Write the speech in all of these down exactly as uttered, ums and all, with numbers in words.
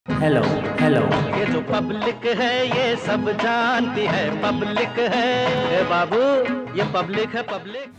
Hello hello ये जो public है ये सब जानती है, पब्लिक है ए बाबू, ये पब्लिक है पब्लिक।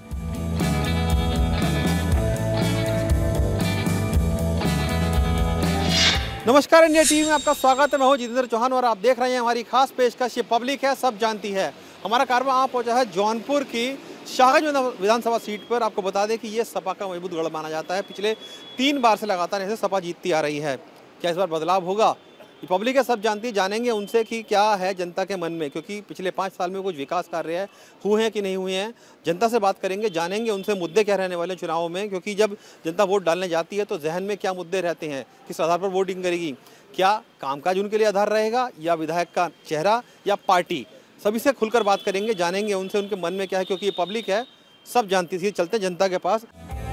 नमस्कार, इंडिया टीवी में आपका स्वागत है। मैं हूं जितेंद्र चौहान और आप देख रहे हैं हमारी खास पेशकश ये पब्लिक है सब जानती है। हमारा कारवां आप पहुंचा है जौनपुर की शाहगंज विधानसभा सीट पर। आपको बता दें कि ये सपा का मजबूत गढ़ माना जाता है। पिछले तीन बार से लगातार ऐसे सपा जीतती आ रही है। क्या इस बार बदलाव होगा? ये पब्लिक है सब जानती है। जानेंगे उनसे कि क्या है जनता के मन में, क्योंकि पिछले पाँच साल में कुछ विकास कार्य है हुए हैं कि नहीं हुए हैं। जनता से बात करेंगे, जानेंगे उनसे मुद्दे क्या रहने वाले चुनावों में, क्योंकि जब जनता वोट डालने जाती है तो जहन में क्या मुद्दे रहते हैं, किस आधार पर वोटिंग करेगी, क्या कामकाज उनके लिए आधार रहेगा या विधायक का चेहरा या पार्टी। सभी से खुलकर बात करेंगे, जानेंगे उनसे उनके मन में क्या है, क्योंकि ये पब्लिक है सब जानती थी। चलते जनता के पास।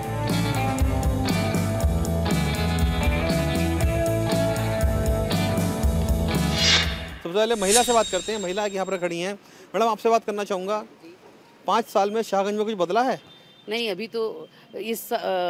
सबसे पहले महिला से बात करते हैं। महिला यहाँ पर खड़ी हैं। मैडम, आपसे बात करना चाहूँगा, पाँच साल में शाहगंज में कुछ बदला है? नहीं, अभी तो इस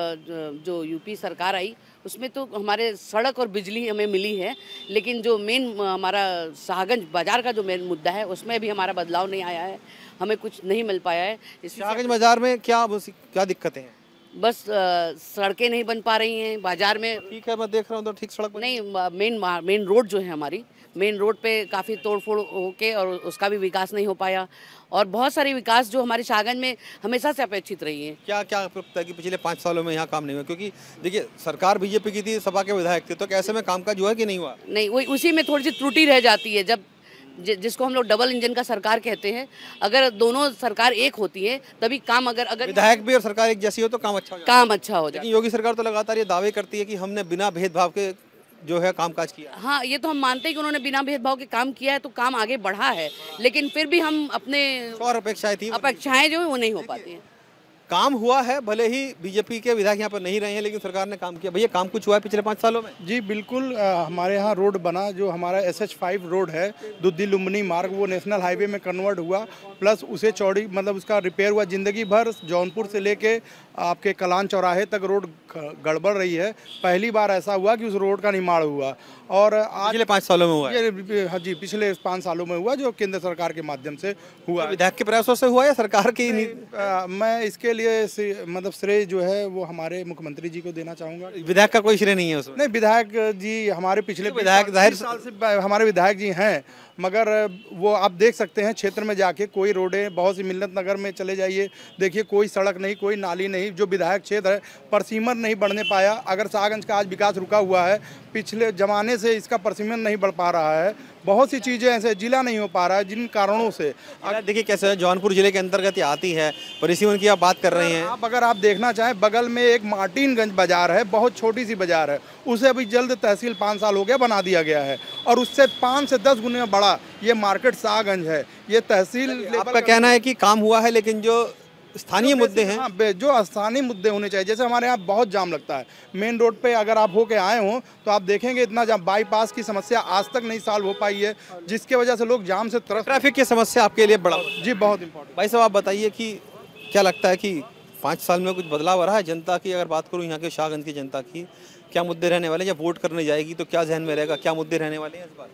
जो यूपी सरकार आई उसमें तो हमारे सड़क और बिजली हमें मिली है, लेकिन जो मेन हमारा शाहगंज बाजार का जो मेन मुद्दा है उसमें भी हमारा बदलाव नहीं आया है, हमें कुछ नहीं मिल पाया है। शाहगंज बाजार में क्या क्या दिक्कतें हैं? बस सड़कें नहीं बन पा रही हैं बाजार में। ठीक है, मैं देख रहा हूँ तो ठीक सड़क नहीं, मेन मेन रोड जो है हमारी मेन रोड पे काफ़ी तोड़फोड़ होके और उसका भी विकास नहीं हो पाया, और बहुत सारी विकास जो हमारे शाहगंज में हमेशा से अपेक्षित रही है। क्या क्या लगता है कि पिछले पाँच सालों में यहाँ काम नहीं हुआ? क्योंकि देखिए, सरकार बीजेपी की थी, सपा के विधायक थे, तो कैसे में कामकाज हुआ कि नहीं हुआ? नहीं, वही उसी में थोड़ी सी त्रुटि रह जाती है। जब जिसको हम लोग डबल इंजन का सरकार कहते हैं, अगर दोनों सरकार एक होती है तभी काम, अगर अगर विधायक भी और सरकार एक जैसी हो तो काम अच्छा हो काम अच्छा हो जाए। लेकिन योगी सरकार तो लगातार ये दावे करती है कि हमने बिना भेदभाव के जो है कामकाज किया। हाँ, ये तो हम मानते हैं कि उन्होंने बिना भेदभाव के काम किया है, तो काम आगे बढ़ा है, लेकिन फिर भी हम अपने और अपेक्षाएं थी अपेक्षाएं जो है वो नहीं हो पाती हैं। काम हुआ है, भले ही बीजेपी के विधायक यहाँ पर नहीं रहे हैं, लेकिन सरकार ने काम किया। भैया, काम कुछ हुआ है पिछले पाँच सालों में? जी बिल्कुल, आ, हमारे यहाँ रोड बना, जो हमारा एस एच फाइव रोड है, दुद्दी लुम्बिनी मार्ग, वो नेशनल हाईवे में कन्वर्ट हुआ, प्लस उसे चौड़ी मतलब उसका रिपेयर हुआ। ज़िंदगी भर जौनपुर से लेके आपके कलान चौराहे तक रोड गड़बड़ रही है। पहली बार ऐसा हुआ कि उस रोड का निर्माण हुआ, और आज पिछले पाँच सालों में हुआ है? ये हाँ जी, पिछले पाँच सालों में हुआ, जो केंद्र सरकार के माध्यम से हुआ। तो विधायक के प्रयासों से हुआ या सरकार की? आ, मैं इसके लिए मतलब श्रेय जो है वो हमारे मुख्यमंत्री जी को देना चाहूँगा। विधायक का कोई श्रेय नहीं है उसमें? नहीं, विधायक जी हमारे पिछले विधायक जाहिर साल से हमारे विधायक जी हैं, मगर वो आप देख सकते हैं क्षेत्र में जाके कोई रोडें, बहुत सी मिल्लत नगर में चले जाइए, देखिए कोई सड़क नहीं, कोई नाली नहीं। जो विधायक क्षेत्र है परसीमन नहीं बढ़ने पाया। अगर शाहगंज का आज विकास रुका हुआ है, पिछले जमाने से इसका परसीमन नहीं बढ़ पा रहा है। बहुत सी चीज़ें ऐसे, जिला नहीं हो पा रहा है जिन कारणों से। अगर देखिए कैसे जौनपुर जिले के अंतर्गत ये आती है, परिसीमन की आप बात कर रहे हैं। आप अगर आप देखना चाहें, बगल में एक मार्टिनगंज बाजार है, बहुत छोटी सी बाजार है, उसे अभी जल्द तहसील पाँच साल हो गया बना दिया गया है, और उससे पाँच से दस गुने बड़ा ये मार्केट शाहगंज है। ये तहसील आपका कहना है कि काम हुआ है, लेकिन जो स्थानीय मुद्दे हैं, हाँ, जो स्थानीय मुद्दे होने चाहिए। जैसे हमारे यहाँ बहुत जाम लगता है मेन रोड पे, अगर आप होके आए हो तो आप देखेंगे इतना जाम। बाईपास की समस्या आज तक नहीं सॉल्व हो पाई है, जिसके वजह से लोग जाम से तरफ। ट्रैफिक की समस्या आपके लिए बड़ा? जी बहुत इंपॉर्टेंट। भाई साहब, आप बताइए कि क्या लगता है कि पाँच साल में कुछ बदलाव आ रहा है? जनता की अगर बात करूँ, यहाँ के शाहगंज की जनता की, क्या मुद्दे रहने वाले हैं? जब वोट करने जाएगी तो क्या जहन में रहेगा, क्या मुद्दे रहने वाले हैं इस बार?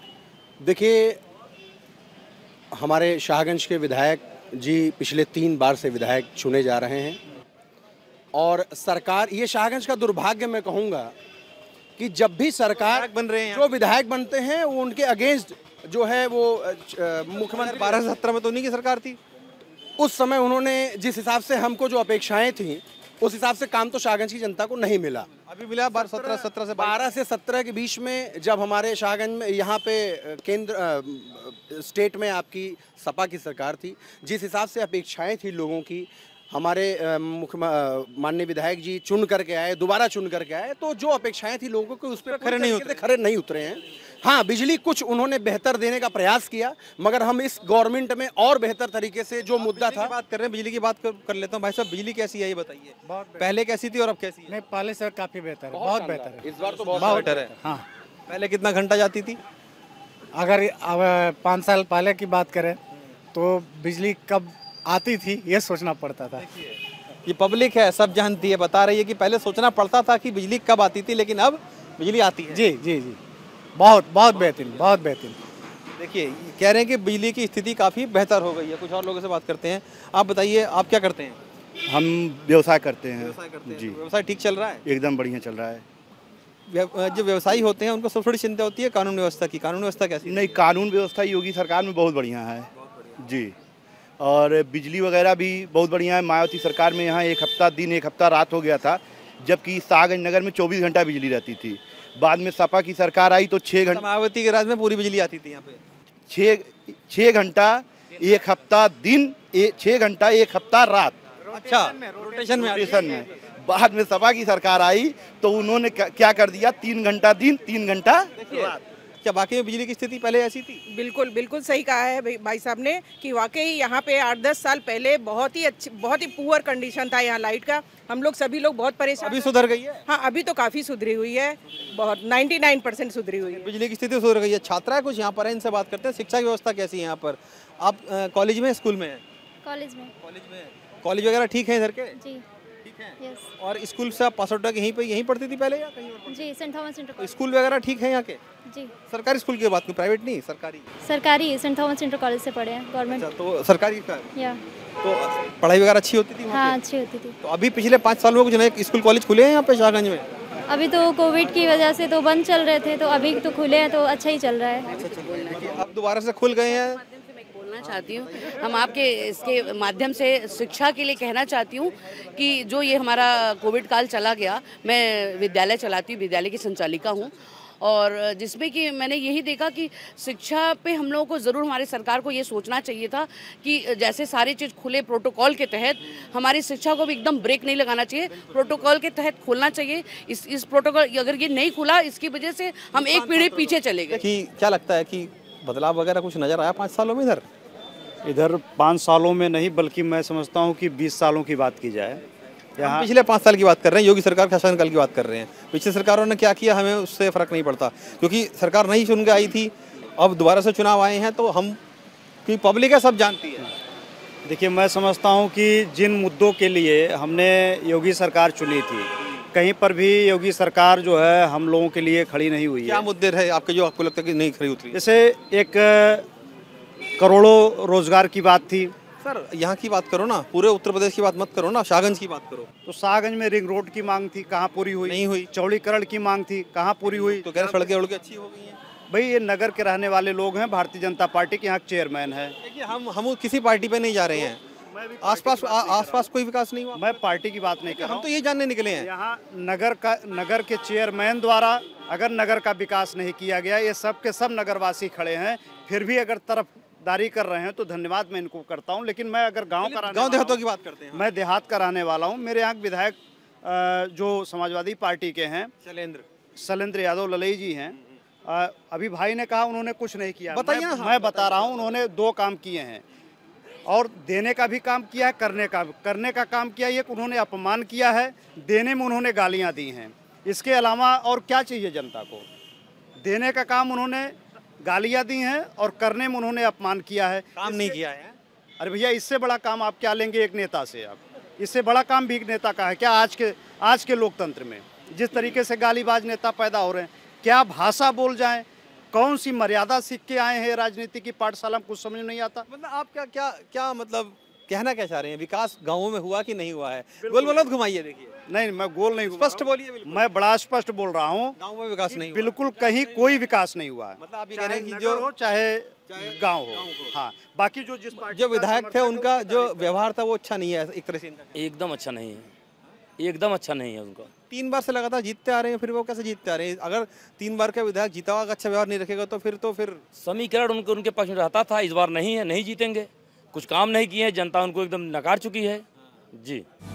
देखिए, हमारे शाहगंज के विधायक जी पिछले तीन बार से विधायक चुने जा रहे हैं, और सरकार, ये शाहगंज का दुर्भाग्य मैं कहूँगा कि जब भी सरकार बन रहे हैं, जो विधायक बनते हैं वो उनके अगेंस्ट जो है वो मुख्यमंत्री। बारह से सत्रह में तो उन्हीं की सरकार थी। उस समय उन्होंने जिस हिसाब से हमको जो अपेक्षाएं थी उस हिसाब से काम तो शाहगंज की जनता को नहीं मिला। अभी मिला बारह सत्रह सत्रह से बारह से सत्रह के बीच में, जब हमारे शाहगंज में यहाँ पे केंद्र स्टेट में आपकी सपा की सरकार थी, जिस हिसाब से अपेक्षाएं थी लोगों की, हमारे मुख्य माननीय विधायक जी चुन करके आए, दोबारा चुन करके आए, तो जो अपेक्षाएं थी लोगों को उस पर खरे नहीं उतरे खरे नहीं उतरे हैं। हाँ, बिजली कुछ उन्होंने बेहतर देने का प्रयास किया, मगर हम इस गवर्नमेंट में और बेहतर तरीके से जो मुद्दा था। बात कर रहे हैं बिजली की, बात कर, कर लेता हूँ। भाई साहब, बिजली कैसी है ये बताइए? पहले कैसी थी और अब कैसी है? नहीं, पहले से काफी बेहतर है, बहुत बेहतर है इस बार तो बहुत बेहतर है। हाँ, पहले कितना घंटा जाती थी? अगर अब पाँच साल पहले की बात करें तो बिजली कब आती थी ये सोचना पड़ता था। ये पब्लिक है सब जानती है, बता रही है कि पहले सोचना पड़ता था कि बिजली कब आती थी, लेकिन अब बिजली आती है। जी जी जी। बहुत बहुत बेहतरीन, बहुत बेहतरीन। देखिए कह रहे हैं कि बिजली की स्थिति काफ़ी बेहतर हो गई है। कुछ और लोगों से बात करते हैं। आप बताइए, आप क्या करते हैं? हम व्यवसाय करते हैं। व्यवसाय करते हैं। जी। तो व्यवसाय ठीक चल रहा है? एकदम बढ़िया चल रहा है। व्य- जो व्यवसायी होते हैं उनको सब थोड़ी चिंता होती है कानून व्यवस्था की। कानून व्यवस्था कैसी है? नहीं, कानून व्यवस्था योगी सरकार में बहुत बढ़िया है जी। और बिजली वगैरह भी बहुत बढ़िया है। मायावती सरकार में यहाँ एक हफ्ता दिन एक हफ्ता रात हो गया था, जबकि शाहगंज नगर में चौबीस घंटा बिजली रहती थी। बाद में सपा की सरकार आई तो छः घंटा मायावती के राज में पूरी बिजली आती थी यहाँ पे। छः छः घंटा एक हफ्ता दिन, ए, छः घंटा एक हफ्ता रात। अच्छा, रोटेशन में रोटेशन में। बाद में सपा की सरकार आई तो उन्होंने क्या क्या कर दिया, तीन घंटा दिन तीन घंटा रात। क्या वाकई में बिजली की स्थिति पहले ऐसी थी? बिल्कुल बिल्कुल सही कहा है भाई भाई साहब ने कि वाकई यहाँ पे आठ दस साल पहले बहुत ही अच्छी बहुत ही पुअर कंडीशन था यहाँ लाइट का। हम लोग सभी लोग बहुत परेशान। अभी सुधर गई है? हाँ, अभी तो काफ़ी सुधरी हुई है, बहुत निन्यानवे परसेंट सुधरी हुई है। बिजली की स्थिति सुधर गई है। छात्राएं कुछ यहाँ पर हैं, इनसे बात करते हैं। शिक्षा की व्यवस्था कैसी है यहाँ पर? आप अ, कॉलेज में, स्कूल में हैं? कॉलेज में। कॉलेज में। कॉलेज वगैरह ठीक है इधर के? जी ठीक है। यस और स्कूल से आप पास आउट यहीं पे यहीं पढ़ती थी पहले या कहीं और? जी Saint Thomas inter college. School वगैरह ठीक है यहाँ के? जी सरकारी स्कूल की बात नहीं, प्राइवेट नहीं, सरकारी। सरकारी सेंट थॉमस इंटर कॉलेज से पढ़े हैं, गवर्नमेंट। अच्छा, तो सरकारी का है। या तो पढ़ाई वगैरह अच्छी होती थी वहाँ हाँ पे? अच्छी होती थी। तो अभी पिछले पाँच सालों में कुछ नए स्कूल कॉलेज खुले हैं यहाँ पे शाहगंज में? अभी तो कोविड की वजह से तो बंद चल रहे थे, तो अभी तो खुले हैं तो अच्छा ही चल रहा है। अब दोबारा से खुल गए हैं। बोलना चाहती हूँ, हम आपके इसके माध्यम से शिक्षा के लिए कहना चाहती हूँ कि जो ये हमारा कोविड काल चला गया, मैं विद्यालय चलाती हूँ, विद्यालय की संचालिका हूँ, और जिसमें कि मैंने यही देखा कि शिक्षा पे हम लोगों को ज़रूर हमारी सरकार को ये सोचना चाहिए था कि जैसे सारी चीज़ खुले प्रोटोकॉल के तहत हमारी शिक्षा को भी एकदम ब्रेक नहीं लगाना चाहिए, प्रोटोकॉल के तहत खोलना चाहिए। इस इस प्रोटोकॉल अगर ये नहीं खुला, इसकी वजह से हम एक पीढ़ी पीछे चले गए। कि क्या लगता है कि बदलाव वगैरह कुछ नजर आया पाँच सालों में इधर? इधर पाँच सालों में नहीं, बल्कि मैं समझता हूँ कि बीस सालों की बात की जाए। हम पिछले पाँच साल की बात कर रहे हैं, योगी सरकार के शासनकाल की बात कर रहे हैं। पिछली सरकारों ने क्या किया हमें उससे फर्क नहीं पड़ता, क्योंकि सरकार नहीं चुन के आई थी। अब दोबारा से चुनाव आए हैं तो हम कि पब्लिक है, सब जानती है। देखिए, मैं समझता हूँ कि जिन मुद्दों के लिए हमने योगी सरकार चुनी थी, कहीं पर भी योगी सरकार जो है हम लोगों के लिए खड़ी नहीं हुई है। क्या मुद्दे रहे आपके जो आपको लगता है कि नहीं खड़ी उतरी? जैसे एक करोड़ों रोजगार की बात थी। सर यहाँ की बात करो ना, पूरे उत्तर प्रदेश की बात मत करो ना, शाहगंज की बात करो। तो शाहगंज में रिंग रोड की मांग थी, कहाँ पूरी हुई? नहीं हुई। चौड़ीकरण की मांग थी, कहाँ पूरी हुई? तो कह रहे सड़कें उड़के अच्छी हो गई हैं। भाई, ये नगर के रहने वाले लोग हैं, भारतीय जनता पार्टी के यहाँ चेयरमैन है। देखिए, हम हम किसी पार्टी पे नहीं जा रहे हैं। आसपास आसपास कोई विकास नहीं हुआ। मैं पार्टी की बात नहीं कर रहा हम हूँ। तो ये जानने निकले हैं। यहाँ नगर का नगर के चेयरमैन द्वारा अगर नगर का विकास नहीं किया गया, ये सब के सब नगरवासी खड़े हैं, फिर भी अगर तरफदारी कर रहे हैं तो धन्यवाद मैं इनको करता हूँ। लेकिन मैं अगर गांव का गांव देहातों की बात करते हैं। मैं देहात का रहने वाला हूँ। मेरे यहाँ विधायक अ, जो समाजवादी पार्टी के हैं, शैलेंद्र शैलेंद्र यादव ललई जी हैं। अ, अभी भाई ने कहा उन्होंने कुछ नहीं किया। बताइए मैं, ना। मैं बता रहा हूँ, उन्होंने दो काम किए हैं, और देने का भी काम किया है, करने का करने का काम किया। एक उन्होंने अपमान किया है, देने में उन्होंने गालियां दी हैं। इसके अलावा और क्या चाहिए जनता को? देने का काम उन्होंने गालियां दी हैं और करने में उन्होंने अपमान किया है, काम नहीं किया है। अरे भैया, इससे बड़ा काम आप क्या लेंगे एक नेता से? आप इससे बड़ा काम भी एक नेता का है क्या? आज के आज के लोकतंत्र में जिस तरीके से गालीबाज नेता पैदा हो रहे हैं, क्या भाषा बोल जाएं, कौन सी मर्यादा सीख के आए हैं राजनीति की पाठशाला में, कुछ समझ नहीं आता। मतलब आप क्या क्या क्या मतलब कहना क्या चाह रहे हैं? विकास गाँवों में हुआ कि नहीं हुआ है? गोल गोल मत घुमाइए। देखिए, नहीं, मैं गोल नहीं, स्पष्ट बोलिए। बिल्कुल, मैं बड़ा स्पष्ट बोल रहा हूँ, गाँव में विकास नहीं हुआ। बिल्कुल कहीं कोई विकास नहीं हुआ है। मतलब आप ये कह रहे हैं कि नगर जो हो चाहे गांव हो, हाँ, बाकी जो जिस पार्टी जो का विधायक थे समर्थक उनका है, जो व्यवहार था वो अच्छा नहीं है एक तरह से। इनका एकदम अच्छा नहीं है, एकदम अच्छा नहीं है उनका। तीन बार से लगातार जीतते आ रहे हैं, फिर वो कैसे जीतते आ रहे हैं? अगर तीन बार का विधायक जीता हुआ अच्छा व्यवहार नहीं रखेगा तो फिर तो फिर समीकरण उनके उनके पक्ष में रहता था, इस बार नहीं है, नहीं जीतेंगे। कुछ काम नहीं किए हैं, जनता उनको एकदम नकार चुकी है जी।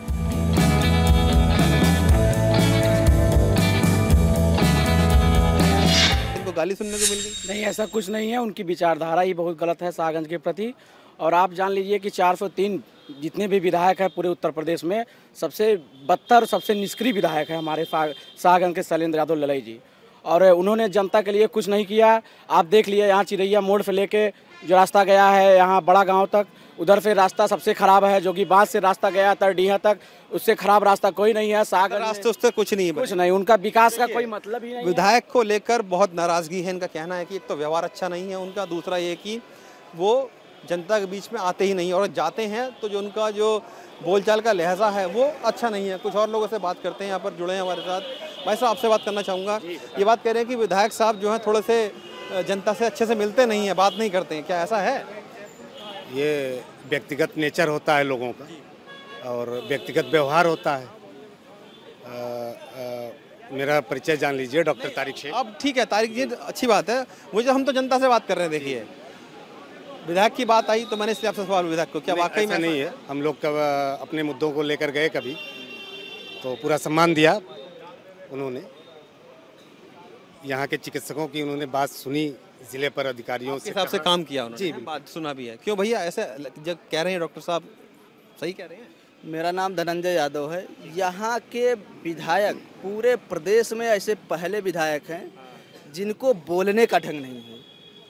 इनको गाली सुनने को मिल गई? नहीं, ऐसा कुछ नहीं है। उनकी विचारधारा ही बहुत गलत है शाहगंज के प्रति। और आप जान लीजिए कि चार सौ तीन जितने भी विधायक हैं पूरे उत्तर प्रदेश में, सबसे बदतर, सबसे निष्क्रिय विधायक है हमारे शाहगंज के शैलेंद्र यादव ललई जी। और उन्होंने जनता के लिए कुछ नहीं किया। आप देख लिए यहाँ चिरैया मोड़ से लेके जो रास्ता गया है यहाँ बड़ा गांव तक, उधर से रास्ता सबसे खराब है, जो कि बांस से रास्ता गया तरडीहा तक, उससे खराब रास्ता कोई नहीं है। सागर रास्ते उससे कुछ नहीं है, कुछ नहीं, उनका विकास का कोई मतलब ही नहीं। विधायक को लेकर बहुत नाराजगी है, इनका कहना है कि एक तो व्यवहार अच्छा नहीं है उनका, दूसरा ये कि वो जनता के बीच में आते ही नहीं, और जाते हैं तो जो उनका जो बोलचाल का लहजा है वो अच्छा नहीं है। कुछ और लोगों से बात करते हैं, यहाँ पर जुड़े हैं हमारे साथ। भाई साहब, आपसे बात करना चाहूँगा, ये बात कह रहे हैं कि विधायक साहब जो हैं थोड़े से जनता से अच्छे से मिलते नहीं हैं, बात नहीं करते हैं, क्या ऐसा है? ये व्यक्तिगत नेचर होता है लोगों का और व्यक्तिगत व्यवहार होता है। आ, आ, मेरा परिचय जान लीजिए, डॉक्टर तारिक शेख। अब ठीक है तारिक जी, अच्छी बात है, मुझे हम तो जनता से बात कर रहे हैं। देखिए विधायक की बात आई तो मैंने इसलिए आपसे सवाल, विधायक को क्या वाकई में नहीं है? हम लोग कब अपने मुद्दों को लेकर गए कभी तो पूरा सम्मान दिया उन्होंने, यहाँ के चिकित्सकों की उन्होंने बात सुनी, जिले पर अधिकारियों से हिसाब से काम किया उन्होंने, जी बात सुना भी है। क्यों भैया ऐसे जब कह रहे हैं डॉक्टर साहब, सही कह रहे हैं? मेरा नाम धनंजय यादव है। यहाँ के विधायक पूरे प्रदेश में ऐसे पहले विधायक हैं जिनको बोलने का ढंग नहीं है।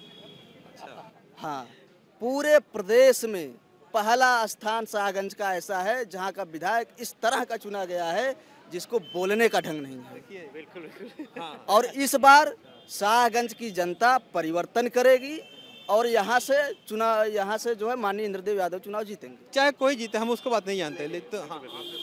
हाँ, पूरे प्रदेश में पहला स्थान शाहगंज का ऐसा है जहाँ का विधायक इस तरह का चुना गया है जिसको बोलने का ढंग नहीं है। बिल्कुल बिल्कुल। हाँ। और इस बार शाहगंज की जनता परिवर्तन करेगी और यहाँ से चुना यहाँ से जो है माननीय इंद्रदेव यादव चुनाव जीतेंगे, चाहे कोई जीते, हम उसको बात नहीं जानते, लेकिन तो हाँ।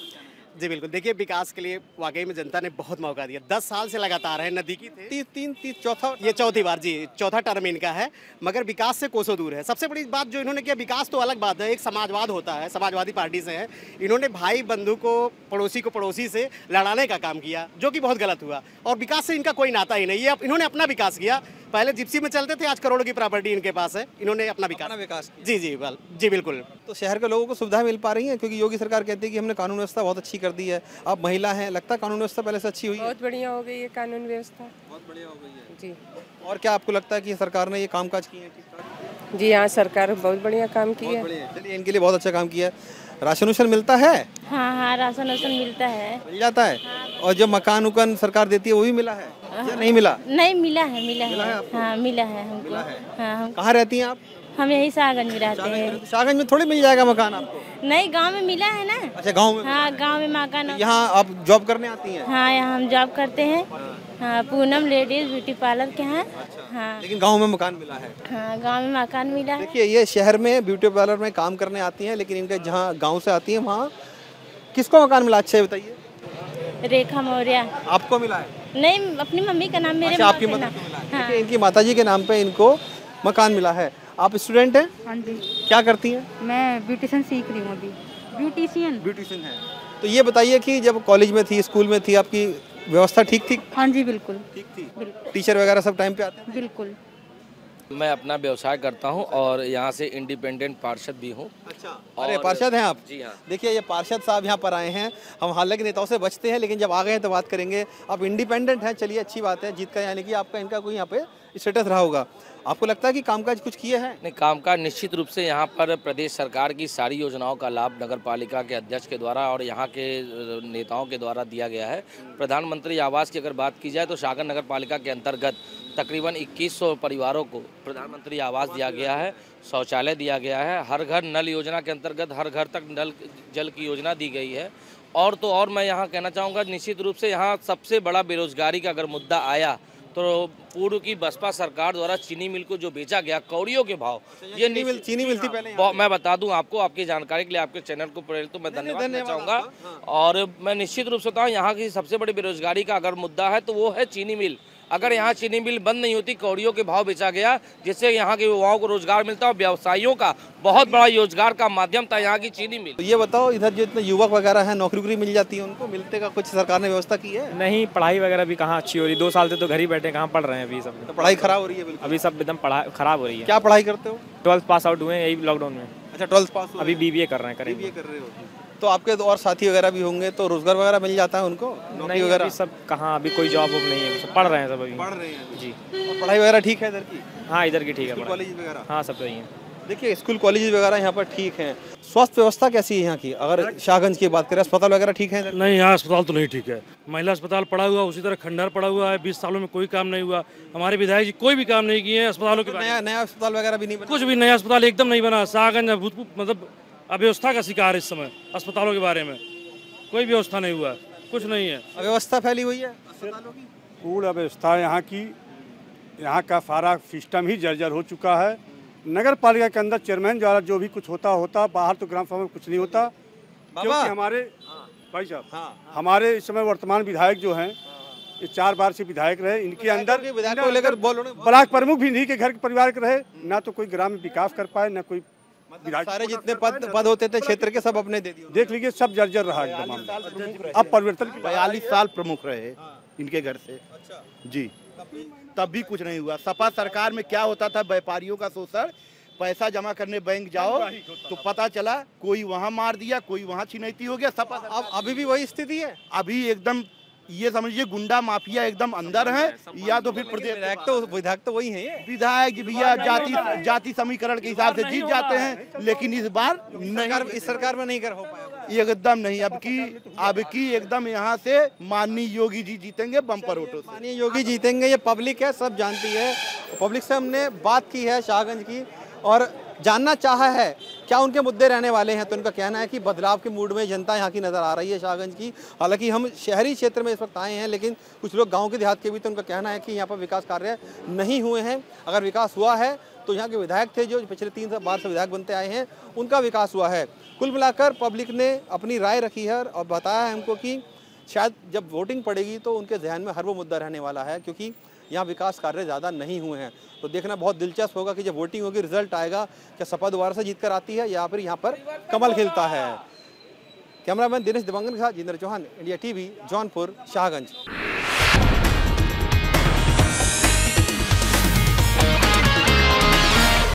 जी बिल्कुल, देखिए विकास के लिए वाकई में जनता ने बहुत मौका दिया। दस साल से लगातार है, नदी की थे तीन तीन तीन चौथा ये चौथी बार, जी चौथा टर्म इनका है, मगर विकास से कोसों दूर है। सबसे बड़ी बात जो इन्होंने किया, विकास तो अलग बात है, एक समाजवाद होता है, समाजवादी पार्टी से है, इन्होंने भाई बंधु को, पड़ोसी को पड़ोसी से लड़ाने का काम किया, जो कि बहुत गलत हुआ। और विकास से इनका कोई नाता ही नहीं है। इन्होंने अपना विकास किया, पहले जिप्सी में चलते थे, आज करोड़ों की प्रॉपर्टी इनके पास है, इन्होंने अपना विकास विकास जी जी बल जी बिल्कुल। तो शहर के लोगों को सुविधा मिल पा रही है, क्योंकि योगी सरकार कहती है कि हमने कानून व्यवस्था बहुत अच्छी कर दी है, आप महिला हैं, लगता है कानून व्यवस्था पहले से अच्छी हुई है? बहुत बढ़िया हो गई है कानून व्यवस्था, बहुत बढ़िया हो गई है जी। और क्या आपको लगता है कि सरकार ने ये कामकाज किए हैं ठीक ठाक? जी हाँ, सरकार बहुत बढ़िया काम किया है। चलिए, इनके लिए बहुत अच्छा काम किया है। राशन उशन मिलता है? हाँ हाँ, राशन वाशन मिलता है, मिल जाता है। और जो मकान उकान सरकार देती है वो भी मिला है या नहीं मिला? नहीं मिला है, मिला, मिला है है आपको? हाँ मिला है हमको। मिला है। हाँ, हम कहाँ रहती हैं आप? हम यही शाहगंज में रहते हैं। शाहगंज में थोड़ी मिल जाएगा मकान आपको? नहीं, गांव में मिला है ना। अच्छा, गांव में? हाँ, गांव में मकान। यहाँ आप जॉब करने आती हैं? हाँ, यहाँ हम जॉब करते हैं। हाँ, पूनम लेडीज ब्यूटी पार्लर के हैं। हाँ, लेकिन गांव में मकान मिला है? हाँ, गांव में मकान मिला है। देखिए, ये शहर में ब्यूटी पार्लर में काम करने आती हैं, लेकिन इनके जहाँ गांव से आती हैं वहाँ किसको मकान मिला? अच्छा बताइए। रेखा मौर्य। आपको मिला है? नहीं, अपनी मम्मी का नाम, मेरे अच्छा, आपकी माँ के मदद नाम। को मिला है। हाँ। देखिए, इनकी माताजी के नाम पे इनको मकान मिला है। आप स्टूडेंट हैं? हाँ जी। क्या करती हैं? मैं ब्यूटिशियन सीख रही हूँ अभी। ब्यूटिशियन ब्यूटिशियन है। तो ये बताइए कि जब कॉलेज में थी, स्कूल में थी, आपकी व्यवस्था ठीक थी? हाँ जी, बिल्कुल ठीक थी। बिल्कुल टीचर वगैरह सब टाइम पे आते हैं? बिल्कुल। मैं अपना व्यवसाय करता हूं और यहाँ से इंडिपेंडेंट पार्षद भी हूं। अच्छा, अरे पार्षद हैं आप? जी हाँ। देखिए, ये पार्षद साहब यहाँ पर आए हैं। हम हालांकि नेताओं से बचते हैं, लेकिन जब आ गए हैं तो बात करेंगे। आप इंडिपेंडेंट हैं, चलिए अच्छी बात है, जीत का यानी कि आपका इनका कोई यहाँ पे स्टेटस रहा होगा। आपको लगता है कि कामकाज कुछ किए हैं? नहीं, कामकाज निश्चित रूप से यहाँ पर प्रदेश सरकार की सारी योजनाओं का लाभ नगर पालिका के अध्यक्ष के द्वारा और यहाँ के नेताओं के द्वारा दिया गया है। प्रधानमंत्री आवास की अगर बात की जाए तो शाहगंज नगर पालिका के अंतर्गत तकरीबन इक्कीस सौ परिवारों को प्रधानमंत्री आवास दिया गया है, शौचालय दिया गया है, हर घर नल योजना के अंतर्गत हर घर तक नल जल की योजना दी गई है। और तो और मैं यहाँ कहना चाहूँगा, निश्चित रूप से यहाँ सबसे बड़ा बेरोजगारी का अगर मुद्दा आया तो पूर्व की बसपा सरकार द्वारा चीनी मिल को जो बेचा गया कौड़ियों के भाव, ये चीनी मिल चीनी मिलती पहले? मैं बता दूं आपको, आपकी जानकारी के लिए आपके चैनल को प्रेरित तो मैं धन्यवाद देना चाहूँगा। और मैं निश्चित रूप से बताऊँ, यहाँ की सबसे बड़ी बेरोजगारी का अगर मुद्दा है तो वो है चीनी मिल। अगर यहाँ चीनी मिल बंद नहीं होती, कौड़ियों के भाव बेचा गया, जिससे यहाँ के युवाओं को रोजगार मिलता और व्यवसायियों का बहुत बड़ा रोजगार का माध्यम था यहाँ की चीनी मिल। तो ये बताओ, इधर जो इतने युवक वगैरह हैं, नौकरी वोकरी मिल जाती है उनको? मिलते का कुछ सरकार ने व्यवस्था की है? नहीं, पढ़ाई वगैरह भी कहाँ अच्छी हो रही। दो साल से तो घर ही बैठे, कहाँ पढ़ रहे हैं अभी सब। तो पढ़ाई खराब हो रही है? बिल्कुल, अभी सब एकदम पढ़ाई खराब हो रही है। क्या पढ़ाई करते हो? ट्वेल्थ पास आउट हुए हैं यही लॉकडाउन में। अच्छा, ट्वेल्थ पास? अभी बीबीए कर रहे हैं। करेंगे बीबीए कर रहे हो? तो आपके और साथी वगैरह भी होंगे, तो रोजगार वगैरह मिल जाता है उनको? नहीं, वगैरह सब कहाँ, अभी कोई जॉब वॉब नहीं है, सब पढ़ रहे हैं सब अभी। पढ़ रहे हैं जी। और पढ़ाई वगैरह ठीक है इधर की? हाँ, इधर की ठीक है। कॉलेज वगैरह? हाँ, सब सही है। देखिए स्कूल कॉलेज वगैरह यहाँ पर ठीक हैं। स्वास्थ्य व्यवस्था कैसी है यहाँ की? अगर शाहगंज की बात करें, अस्पताल वगैरह ठीक है? नहीं, यहाँ अस्पताल तो नहीं ठीक है। महिला अस्पताल पड़ा हुआ, उसी तरह खंडहर पड़ा हुआ है। बीस सालों में कोई काम नहीं हुआ। हमारे विधायक जी कोई भी काम नहीं किए हैं अस्पतालों के। नया नया अस्पताल वगैरह भी नहीं बना? कुछ भी नया अस्पताल एकदम नहीं बना। शाहगंज मतलब अव्यवस्था का शिकार है इस समय। अस्पतालों के बारे में कोई व्यवस्था नहीं हुआ, कुछ नहीं है। अव्यवस्था फैली हुई है अस्पतालों की। पूर्ण अव्यवस्था यहाँ की, यहाँ का सारा सिस्टम ही जर्जर हो चुका है। नगर पालिका के अंदर चेयरमैन द्वारा जो भी कुछ होता होता, बाहर तो ग्राम सभा में कुछ नहीं होता। क्योंकि हमारे भाई साहब हाँ। हमारे इस समय वर्तमान विधायक जो हैं, ये चार बार से विधायक रहे। इनके अंदर विधायक को लेकर ब्लॉक प्रमुख भी इन्हीं के घर के परिवार के रहे। ना तो कोई ग्राम में विकास कर पाए, ना कोई सारे जितने पद पद होते थे क्षेत्र के सब अपने दे दिए। देख लीजिए सब जर्जर रहा एकदम। अब परिवर्तन बयालीस साल प्रमुख रहे इनके घर से जी, तब भी कुछ नहीं हुआ। सपा सरकार में क्या होता था, व्यापारियों का शोषण। पैसा जमा करने बैंक जाओ तो पता चला कोई वहां मार दिया, कोई वहां छिनैती हो गया। सपा अब अभी भी वही स्थिति है। अभी एकदम ये समझिए गुंडा माफिया एकदम अंदर है, या तो फिर प्रदेश विधायक तो विधायक तो वही है। विधायक भैया जाति जाति समीकरण के हिसाब से जीत जाते हैं, लेकिन इस बार नहीं, इस सरकार में नहीं कर हो पाया एकदम नहीं। अब की अब की एकदम यहाँ से माननीय योगी जी जीतेंगे बम्पर वोटों से। माननीय योगी जीतेंगे, ये पब्लिक है, सब जानती है। पब्लिक से हमने बात की है शाहगंज की और जानना चाहा है क्या उनके मुद्दे रहने वाले हैं। तो उनका कहना है कि बदलाव के मूड में जनता यहाँ की नज़र आ रही है शाहगंज की। हालांकि हम शहरी क्षेत्र में इस वक्त आए हैं, लेकिन कुछ लोग गांव के देहात के भी, तो उनका कहना है कि यहाँ पर विकास कार्य नहीं हुए हैं। अगर विकास हुआ है तो यहाँ के विधायक थे जो पिछले तीन बार से विधायक बनते आए हैं, उनका विकास हुआ है। कुल मिलाकर पब्लिक ने अपनी राय रखी है और बताया है हमको कि शायद जब वोटिंग पड़ेगी तो उनके जहन में हर वो मुद्दा रहने वाला है, क्योंकि यहाँ विकास कार्य ज़्यादा नहीं हुए हैं। तो देखना बहुत दिलचस्प होगा कि जब वोटिंग होगी, रिजल्ट आएगा, क्या सपा दोबारा से जीत कर आती है या फिर यहाँ पर कमल खिलता है। कैमरामैन दिनेश दिवंगन के साथ जितेंद्र चौहान, इंडिया टीवी, जौनपुर, शाहगंज।